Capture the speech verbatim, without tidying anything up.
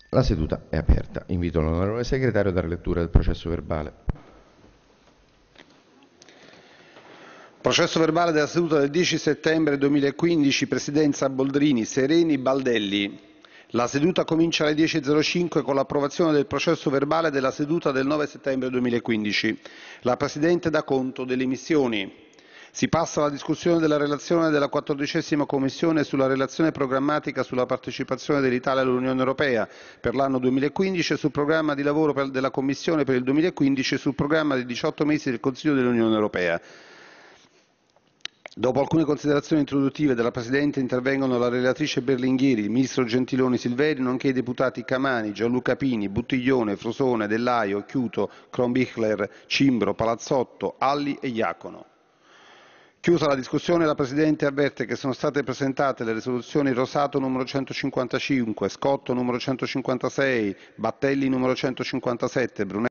La seduta è aperta. Invito l'onorevole segretario a dare lettura del processo verbale. Processo verbale della seduta del dieci settembre duemilaquindici, Presidenza Boldrini, Sereni, Baldelli. La seduta comincia alle dieci e zero cinque con l'approvazione del processo verbale della seduta del nove settembre duemilaquindici. La Presidente dà conto delle missioni. Si passa alla discussione della relazione della quattordicesima Commissione sulla relazione programmatica sulla partecipazione dell'Italia all'Unione Europea per l'anno duemilaquindici e sul programma di lavoro per, della Commissione per il duemilaquindici e sul programma di diciotto mesi del Consiglio dell'Unione Europea. Dopo alcune considerazioni introduttive della Presidente intervengono la relatrice Berlinghieri, il Ministro Gentiloni Silveri, nonché i deputati Camani, Gianluca Pini, Buttiglione, Frusone, Dellaio, Chiuto, Kronbichler, Cimbro, Palazzotto, Alli e Iacono. Chiusa la discussione, la Presidente avverte che sono state presentate le risoluzioni Rosato numero centocinquantacinque, Scotto numero centocinquantasei, Battelli numero centocinquantasette, Brunetta